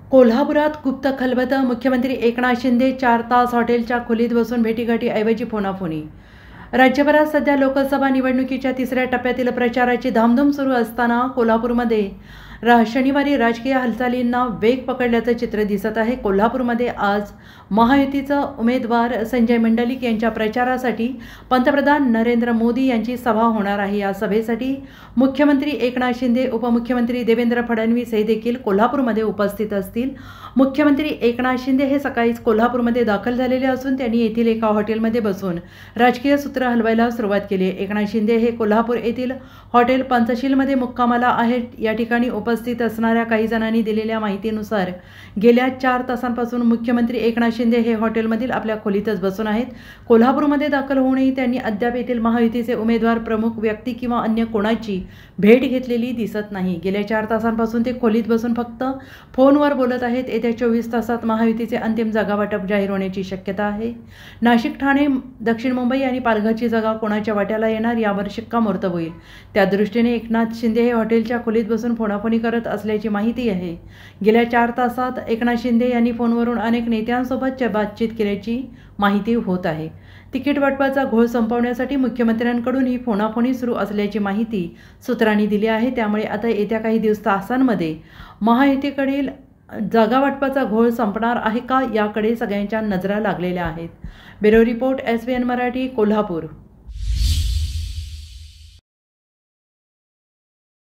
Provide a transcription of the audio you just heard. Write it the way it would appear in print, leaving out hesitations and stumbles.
कोल्हापुरात गुप्त खलबत। मुख्यमंत्री एकनाथ शिंदे 4 तास हॉटेलच्या खोलीत बसून भेटीगाठीऐवजी फोनाफोनी। राज्यभरात सध्या लोकसभा निवडणुकीच्या तिसऱ्या टप्प्यातील प्रचाराची धामधूम सुरू असताना कोल्हापूरमध्ये शनिवारी राजकीय हालचालींना वेग पकडल्याचं चित्र दिसत आहे। कोल्हापूरमध्ये आज महायुतीचा उमेदवार संजय मंडलिक यांच्या प्रचारासाठी पंतप्रधान नरेंद्र मोदी यांची सभा होणार आहे। या सभेसाठी मुख्यमंत्री एकनाथ शिंदे, उपमुख्यमंत्री देवेंद्र फडणवीस हे देखील कोल्हापूरमध्ये उपस्थित असतील। मुख्यमंत्री एकनाथ शिंदे हे सकाळीच कोल्हापूरमध्ये दाखल झालेले असून त्यांनी येथील एका हॉटेलमध्ये बसून राजकीय सूत्र हलवायला सुरुवात केली। एकनाथ शिंदे हे कोल्हापूर येथील हॉटेल पंचशीलमध्ये मुक्कामाला आहेत। या ठिकाणी उपस्थित असणाऱ्या काही जणांनी दिलेल्या माहितीनुसार गेल्या 4 तासांपासून मुख्यमंत्री एकनाथ शिंदे हे हॉटेलमधील आपल्या खोलीतच बसून आहेत। कोल्हापूरमध्ये दाखल होऊनही त्यांनी अद्याप येथील महायुतीचे उमेदवार, प्रमुख व्यक्ती किंवा अन्य कोणाची भेट घेतलेली दिसत नाही। गेल्या 4 तासांपासून ते खोलीत बसून फक्त फोनवर बोलत आहेत। येत्या 24 तासात महायुतीचे अंतिम जागावाटप जाहीर होण्याची शक्यता आहे। नाशिक, ठाणे, दक्षिण मुंबई आणि पालघरची जागा कोणाच्या वाट्याला येणार यावर शिक्कामोर्तब होईल। त्या दृष्टीने एकनाथ शिंदे हे हॉटेलच्या खोलीत बसून फोनाफोनी करत असल्याची माहिती आहे। गेल्या 4 तासात एकनाथ शिंदे यांनी फोनवरून अनेक नेत्यांसोबत बातचीत केल्याची माहिती होत आहे। तिकीट वाटपाचा घोळ संपवण्यासाठी मुख्यमंत्र्यांकडून ही फोनाफोनी सुरू असल्याची माहिती सूत्रांनी दिली आहे। त्यामुळे आता येत्या काही तासांमध्ये महायुतीकडील जागा वाटपाचा घोळ संपणार आहे का याकडे सगळ्यांच्या नजरा लागलेल्या आहेत। Bureau report, SVN Marathi, Kolhapur.